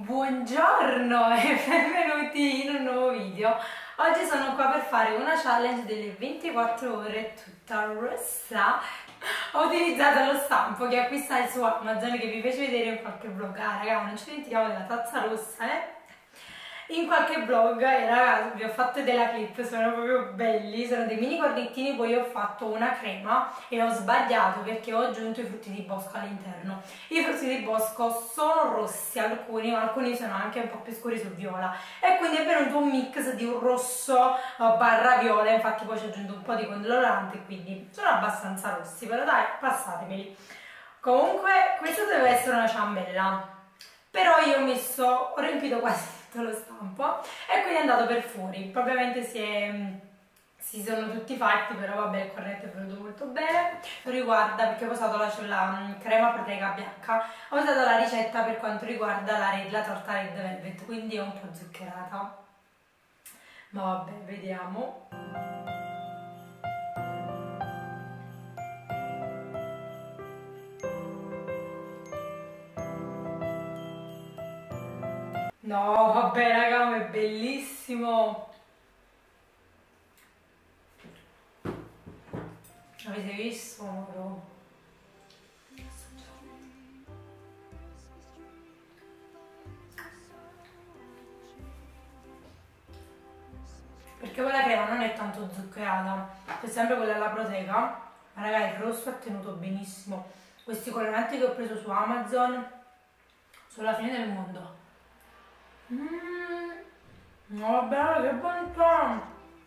Buongiorno e benvenuti in un nuovo video. Oggi sono qua per fare una challenge delle 24 ore tutta rossa. Ho utilizzato lo stampo che acquistai su Amazon, che vi fece vedere in qualche vlog. Ah raga, non ci dimentichiamo della tazza rossa, in qualche vlog, e ragazzi vi ho fatto della clip, sono proprio belli, sono dei mini cornettini. Poi ho fatto una crema e ho sbagliato perché ho aggiunto i frutti di bosco all'interno. I frutti di bosco sono rossi alcuni, ma alcuni sono anche un po' più scuri sul viola, e quindi è venuto un mix di un rosso barra viola. Infatti poi ci ho aggiunto un po' di colorante, quindi sono abbastanza rossi, però dai, passatemeli. Comunque questa deve essere una ciambella, però io ho riempito quasi tutto lo stampo e quindi è andato per fuori. Ovviamente si sono tutti fatti, però vabbè, il cornetto è venuto molto bene. Riguarda, perché ho usato la crema proteica bianca, ho usato la ricetta per quanto riguarda la torta Red Velvet, quindi è un po' zuccherata, ma vabbè, vediamo. No, vabbè raga, ma è bellissimo! Avete visto? No. Perché quella crema non è tanto zuccherata, c'è sempre quella alla proteica, ma raga, il rosso è tenuto benissimo. Questi coloranti che ho preso su Amazon sono la fine del mondo. No, vabbè, che bontà!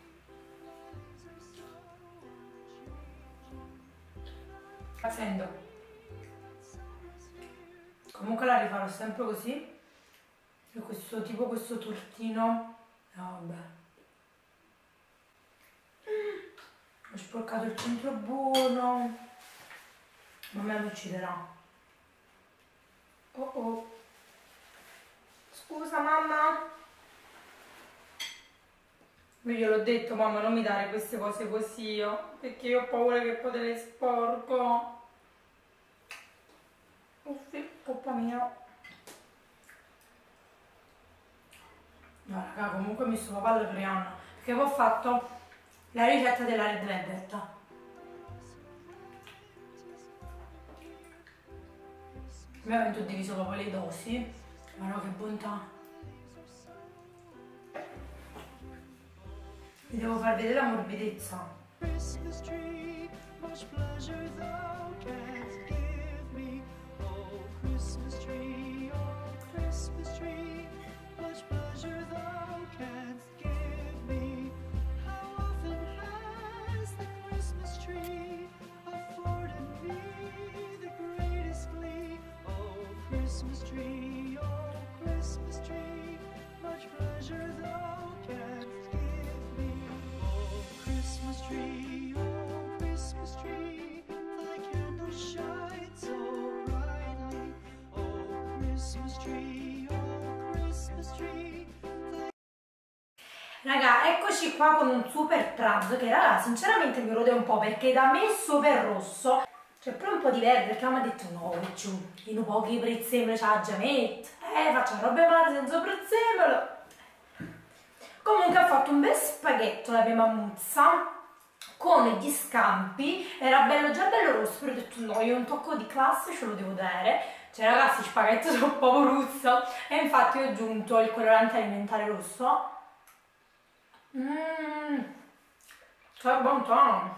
Facendo. Comunque la rifarò sempre così. E questo tortino. No, vabbè. Ho sporcato il centro buono. Mamma mi ucciderà. Oh oh. Scusa mamma. Io gliel'ho detto, mamma, non mi dare queste cose così, perché io ho paura che poi te le sporco. Uffi, colpa mia. No raga, comunque mi sto papà all'Oriana, perché poi ho fatto la ricetta della Red Velvet. Ovviamente ho diviso proprio le dosi, ma no, che bontà. Vi devo far vedere la morbidezza. Christmas tree, oh Christmas tree, much pleasure thou canst give me. Oh Christmas tree, thy candle shines so brightly. Oh Christmas tree, Raga, eccoci qua con un super pranzo che raga sinceramente mi rode un po', perché da me super rosso c'è pure un po' di verde, perché mamma ha detto no, giù, in pochi prezzemolo c'ha già metto, faccio robe male senza prezzemolo. Comunque ha fatto un bel spaghetto la mia mammuzza con gli scampi, era già bello rosso, però ho detto no, io un tocco di classe ce lo devo dare. Cioè ragazzi, spaghetto sono un po' ruzzo, e infatti ho aggiunto il colorante alimentare rosso. Che bontà!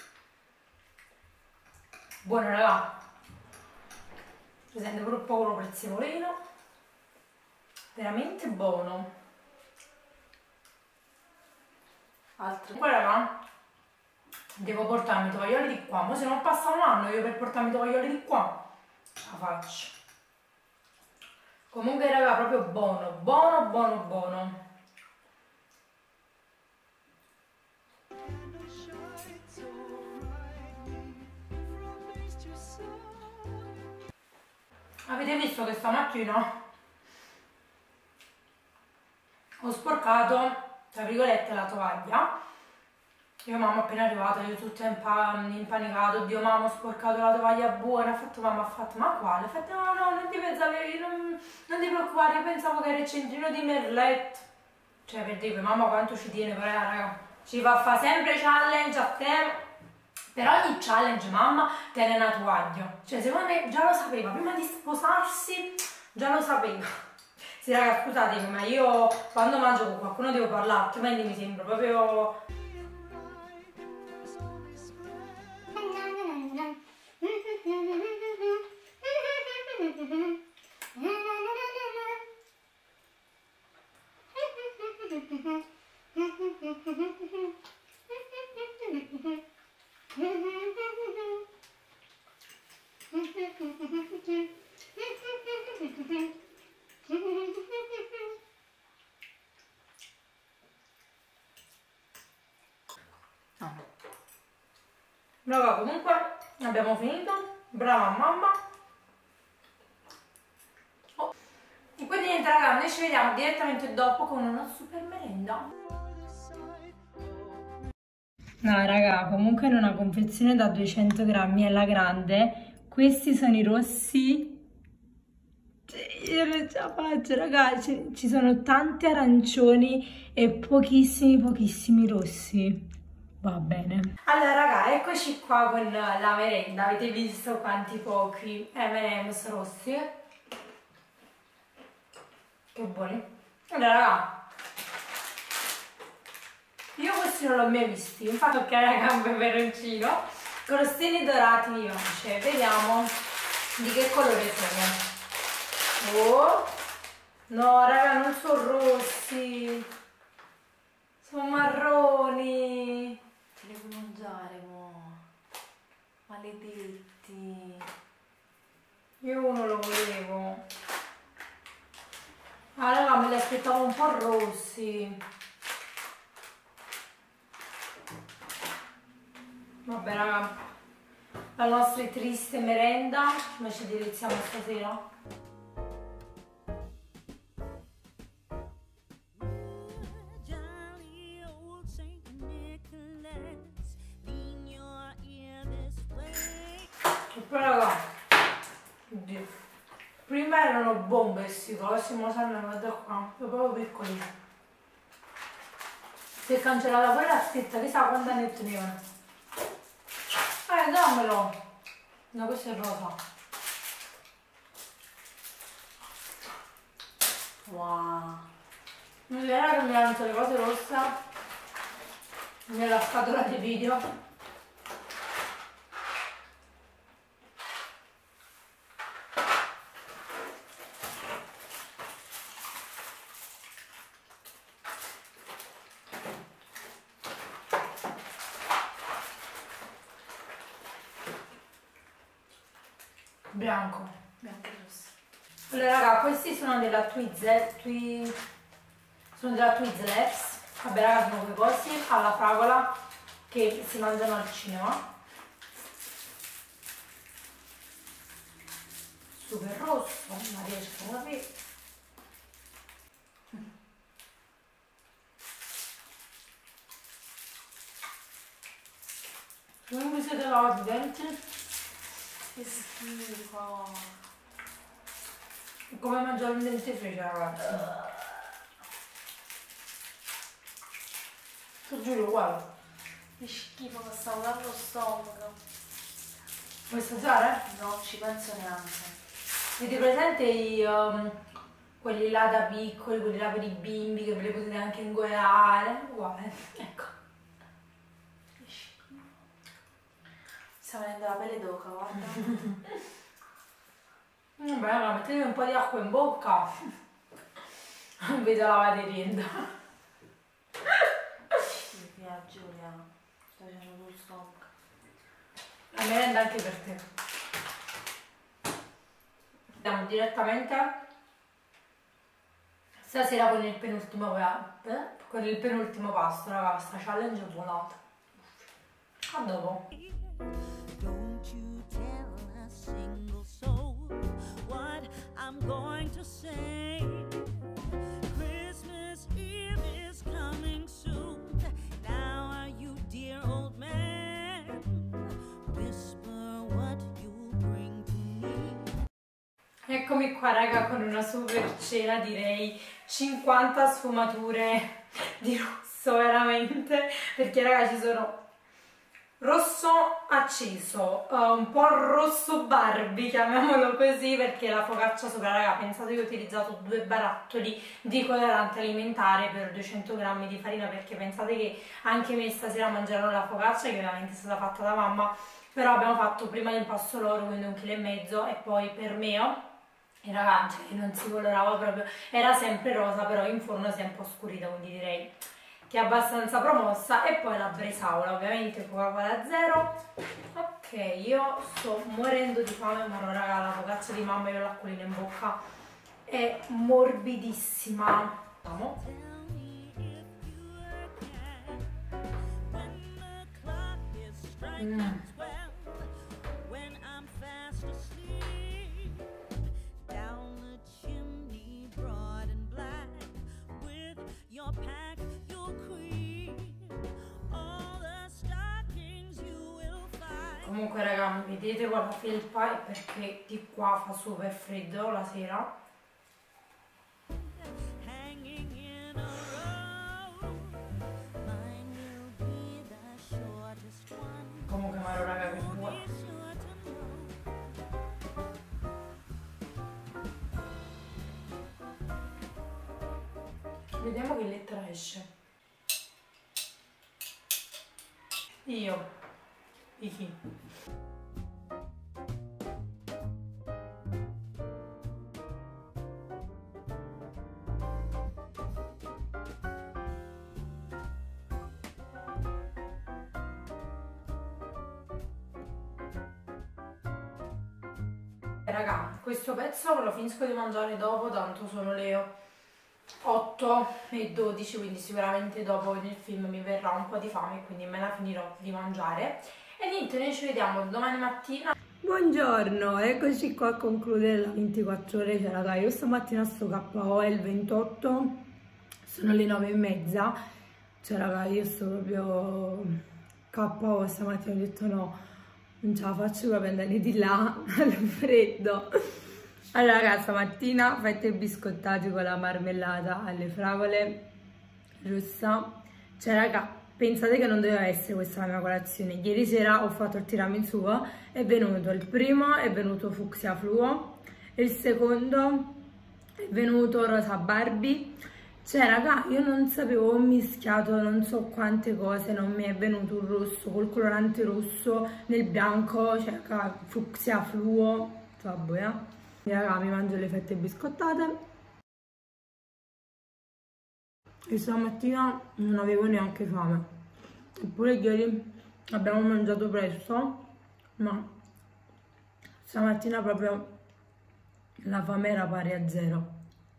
Buono raga, si sente pure un po' prezzemolino, veramente buono. Altro. Poi raga, devo portarmi i tovaglioli di qua, ma se non passa un anno io per portarmi i tovaglioli di qua la faccio. Comunque raga, proprio buono, buono, buono, buono. Avete visto che stamattina ho sporcato, tra virgolette, la tovaglia Io mamma appena arrivata, io tutta impanicato, oddio mamma ho sporcato la tovaglia buona, ha fatto mamma, ha fatto, ma quale? Ha fatto no, no, non ti pensavi, non ti preoccupare, io pensavo che era il centrino di Merletto. Cioè per dire, mamma quanto ci tiene, però raga, ci fa sempre challenge a te. Per ogni challenge mamma tiene una tovaglia. Cioè secondo me già lo sapeva, prima di sposarsi già lo sapeva. Sì raga, scusatemi, ma io quando mangio con qualcuno devo parlare, altrimenti mi sembra proprio... Raga, comunque abbiamo finito, brava mamma. Oh. E quindi niente raga, noi ci vediamo direttamente dopo con una super merenda. No raga, comunque in una confezione da 200 grammi è la grande, questi sono i rossi. Io non ce la faccio raga, ci sono tanti arancioni e pochissimi rossi. Va bene. Allora raga, eccoci qua con la merenda, avete visto quanti pochi M&M's rossi? Che buoni. Allora raga, io questi non l'ho mai visti, infatti ho chiarato un peperoncino, crostini dorati vivace, vediamo di che colore sono. Oh, no raga, non sono rossi, sono marroni. Te li puoi mangiare, mo? Maledetti. Io uno lo volevo. Ah raga, me li aspettavo un po' rossi. Vabbè raga, la nostra triste merenda, ma ci deliziamo stasera. E poi raga, oddio, prima erano bombe questi cosi, ma sanno guarda qua, sono proprio piccoli. Si è cancellata pure la scritta, chissà quanti anni tenevano. Dammelo! No, questo è rosa. Wow! Non era che mi lanciano le cose rosse nella scatola di video. Bianco e rosso. Allora raga, questi sono della Twizzlers. Vabbè raga, sono quei cosi alla fragola che si mangiano al cinema. Super rosso, non riesco a capire. Non vi siete lavati i denti? Che schifo! È come mangiare un dentifricio ragazzi. Ti giuro uguale. Che schifo, mi stavo dando lo stomaco. Vuoi assaggiare? Non ci penso neanche. Avete presente quelli là da piccoli, quelli là per i bimbi che ve li potete anche ingoiare? Uguale, ecco. Che schifo. Sta venendo la pelle d'oca, guarda. Vabbè, raga, mettetevi un po' di acqua in bocca. Non vedo la lavaterinda. Via Giulia, sto facendo lo stomaco. La merenda anche per te. Andiamo direttamente stasera con il penultimo pasto, raga, questa challenge è volata. A dopo. Don't you tell a single soul what I'm going to say. Christmas Eve is coming soon. Now are you dear Eccomi qua raga con una super cena, direi 50 sfumature di rosso veramente, perché raga ci sono rosso acceso, un po' rosso Barbie, chiamiamolo così, perché la focaccia sopra, raga, pensate che ho utilizzato 2 barattoli di colorante alimentare per 200 grammi di farina, perché pensate che anche me stasera mangerò la focaccia, che ovviamente è stata fatta da mamma, però abbiamo fatto prima l'impasto loro, quindi 1,5 kg, e poi per me, e raga, cioè, non si colorava proprio, era sempre rosa, però in forno si è un po' scurita, quindi direi che è abbastanza promossa. E poi la bresaola, ovviamente Coca-Cola zero. Ok, io sto morendo di fame, ma no raga, la focaccia di mamma, io ho l'acquolina in bocca, è morbidissima. Vediamo. Comunque raga, vedete qua la felpa è perché di qua fa super freddo la sera. Comunque Maro raga, che buono. Vediamo che lettera esce. Io. Di chi? Raga, questo pezzo lo finisco di mangiare dopo, tanto sono le 8:12, quindi sicuramente dopo nel film mi verrà un po' di fame, quindi me la finirò di mangiare. E niente, noi ci vediamo domani mattina. Buongiorno, eccoci qua a concludere la 24 ore. Cioè, raga, io stamattina sto KO, è il 28, sono le 9:30. Cioè raga, io sto proprio KO, stamattina ho detto no, non ce la faccio proprio andare di là al freddo. Allora raga, stamattina fette biscottati con la marmellata alle fragole rossa. Cioè raga, pensate che non doveva essere questa la mia colazione. Ieri sera ho fatto il tiramisù, è venuto il primo, è venuto fucsia fluo, il secondo è venuto rosa Barbie. Cioè raga, io non sapevo, ho mischiato non so quante cose, non mi è venuto un rosso col colorante rosso nel bianco, cioè raga, fucsia fluo, vabbè. Raga, mi mangio le fette biscottate. E stamattina non avevo neanche fame, eppure ieri abbiamo mangiato presto, ma stamattina proprio la fame era pari a 0.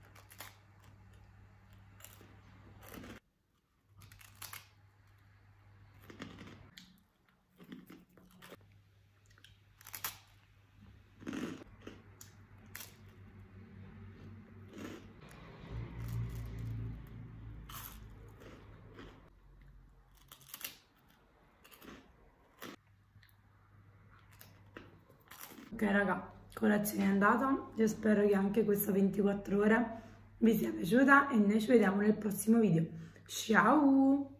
Ok raga, colazione è andata, io spero che anche questa 24 ore vi sia piaciuta e noi ci vediamo nel prossimo video. Ciao!